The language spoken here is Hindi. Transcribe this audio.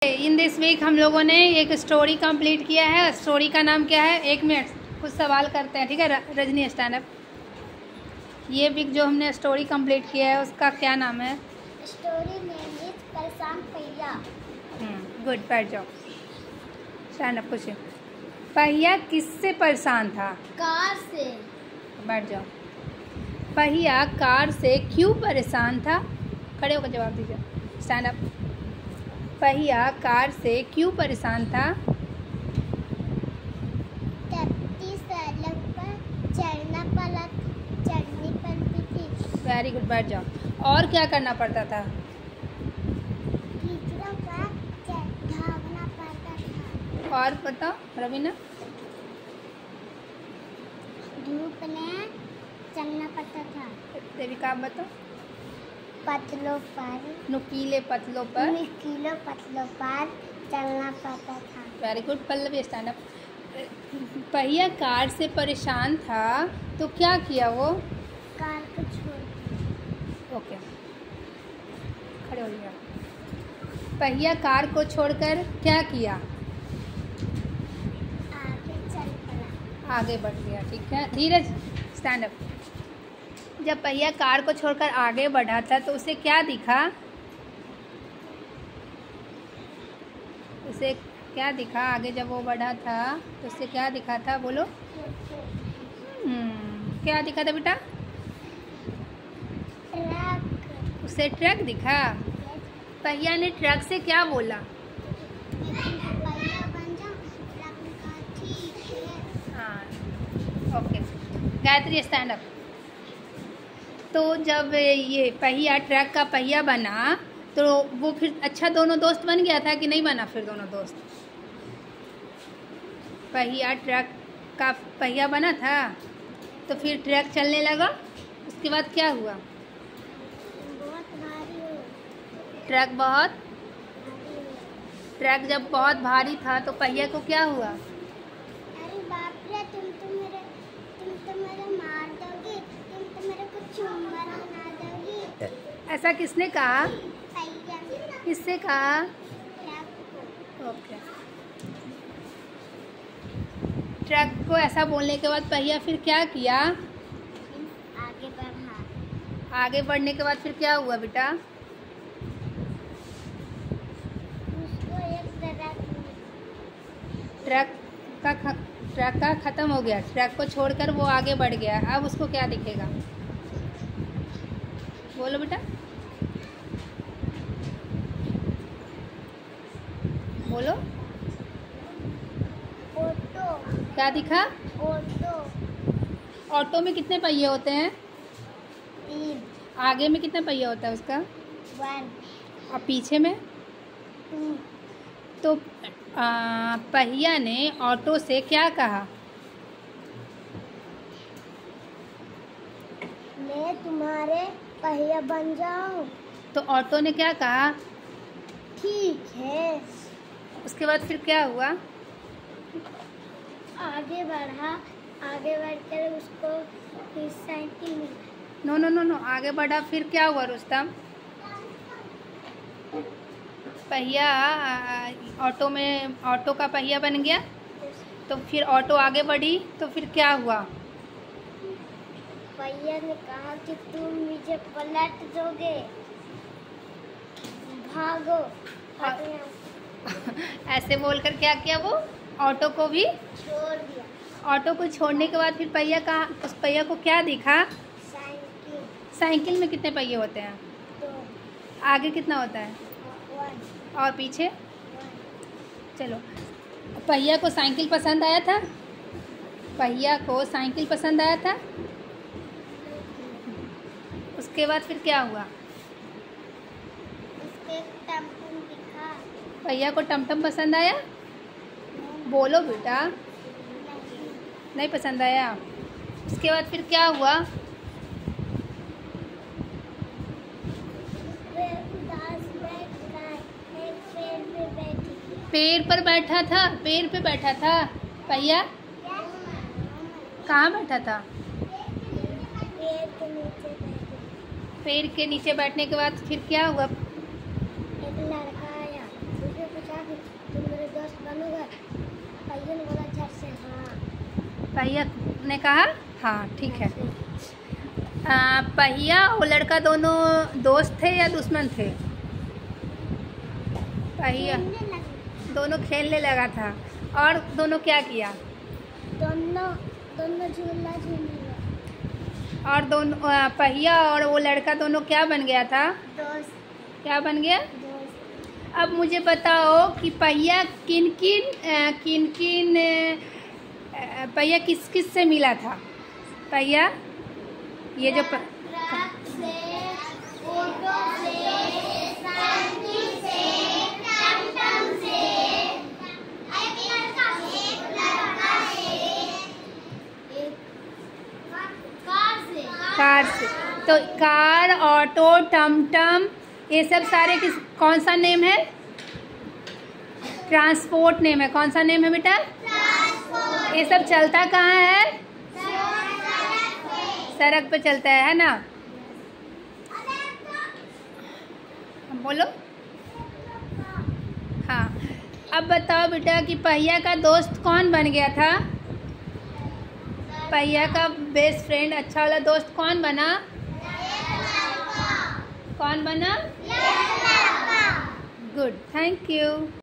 इन दिस वीक हम लोगों ने एक स्टोरी कंप्लीट किया है। स्टोरी का नाम क्या है? 1 मिनट कुछ सवाल करते हैं, ठीक है? Rajni stand up. ये वीक जो हमने स्टोरी कंप्लीट किया है उसका क्या नाम है? स्टोरी नेम इज परेशान पहिया। गुड, बैठ जाओ। Stand up. कुछ पहिया किससे परेशान था? कार से। बैठ जाओ। पहिया कार से क्यों परेशान था? खड़े होकर जवाब दीजिए। Stand up. पहिया कार से क्यों परेशान था? टट्टी सड़क पर चढ़नी पड़ती थी। वेरी गुड, बैठ जाओ। और क्या करना पड़ता था? कीचड़ों पर भागना पड़ता था। और बताओ रवीना। धूप में चलना पड़ता था। देविका आप बताओ। पतलों पर नुकीले पतलों पर चलना पड़ता था। Very good. Pallavi stand up. पहिया कार से परेशान था तो क्या किया वो? कार को छोड़। ओके, खड़े हो गया। पहिया कार को छोड़कर क्या किया? आगे चल पड़ा। आगे बढ़ गया, ठीक है। Dheeraj stand up. जब पहिया कार को छोड़कर आगे बढ़ा था तो उसे क्या दिखा? उसे क्या दिखा? आगे जब वो बढ़ा था तो उसे क्या दिखा था? बोलो। क्या दिखा था बेटा? ट्रक। उसे ट्रक दिखा। पहिया ने ट्रक से क्या बोला? पहिया बन जाओ। ट्रक ने कहा ठीक है। हाँ, ओके। Gayatri stand up. तो जब ये पहिया ट्रक का पहिया बना तो वो फिर अच्छा दोनों दोस्त बन गया था कि नहीं बना? फिर दोनों दोस्त, पहिया ट्रक का पहिया बना था तो फिर ट्रक चलने लगा। उसके बाद क्या हुआ? बहुत भारी हो। ट्रक जब बहुत भारी था तो पहिया को क्या हुआ? अरे बाप रे, तुम तो मेरे मार दोगे। तुम तो मेरे को चूंगा बना दोगी। ऐसा किसने कहा? पहिया। किससे कहा? ट्रक को। ओके। ट्रक को ऐसा बोलने के बाद पहिया फिर क्या किया? आगे बढ़ा। आगे बढ़ने के बाद फिर क्या हुआ बेटा? उसको एक ट्रक का ख़त्म हो गया। ट्रक को छोड़कर वो आगे बढ़ गया। अब उसको क्या दिखेगा? बोलो बेटा, बोलो। ऑटो। क्या दिखा? ऑटो। ऑटो में कितने पहिए होते हैं? 3। आगे में कितना पहिया होता है उसका? 1 और पीछे में? 2। तो पहिया ने ऑटो से क्या कहा? मैं तुम्हारे पहिया बन जाऊं। तो ऑटो ने क्या कहा? ठीक है। उसके बाद फिर क्या हुआ? आगे बढ़ा। आगे बढ़कर उसको फिर साइकिल मिला। नो, आगे बढ़ा। फिर क्या हुआ रुस्तम? पहिया ऑटो का पहिया बन गया। तो फिर ऑटो आगे बढ़ी तो फिर क्या हुआ? पहिया ने कहा कि तुम मुझे पलट दोगे। भागो। ऐसे बोलकर क्या किया वो? ऑटो को भी छोड़ दिया। ऑटो को छोड़ने के बाद फिर पहिया का उस पहिया को क्या दिखा? साइकिल। साइकिल में कितने पहिए होते हैं? 2। आगे कितना होता है? 1। और पीछे? चलो, पहिया को साइकिल पसंद आया था? पहिया को साइकिल पसंद आया था। उसके बाद फिर क्या हुआ? उसके टमटम दिखा। पहिया को टमटम पसंद आया? बोलो बेटा। नहीं पसंद आया। उसके बाद फिर क्या हुआ? पेड़ पर बैठा था। पेड़ पे बैठा था पहिया। कहाँ बैठा था? पेड़ के नीचे बैठने के बाद फिर क्या हुआ? एक लड़का आया। उसने पूछा दोस्त बनूंगा। पहिया ने बोला झट से हाँ। पहिया ने कहा हाँ ठीक है। पहिया और लड़का दोनों दोस्त थे या दुश्मन थे? पहिया दोनों खेलने लगा था। और दोनों क्या किया? दोनों झूला झूलने लगे। और दोनों पहिया और वो लड़का दोनों क्या बन गया था? दोस्त। क्या बन गया? दोस्त। अब मुझे बताओ कि पहिया किन किन पहिया किस किस से मिला था? पहिया ये जो ट्रक से, ऑटो से, साइकिल से, टमटम से, एक लड़का कार से। तो कार, ऑटो, टमटम ये सब सारे कौन सा नेम है? ट्रांसपोर्ट नेम है। कौन सा नेम है बेटा? ये सब चलता कहाँ है? सड़क पे चलता है ना? बोलो। हाँ, अब बताओ बेटा कि पहिया का दोस्त कौन बन गया था? पहिया का बेस्ट फ्रेंड, अच्छा वाला दोस्त कौन बना? कौन बना? Good, thank you.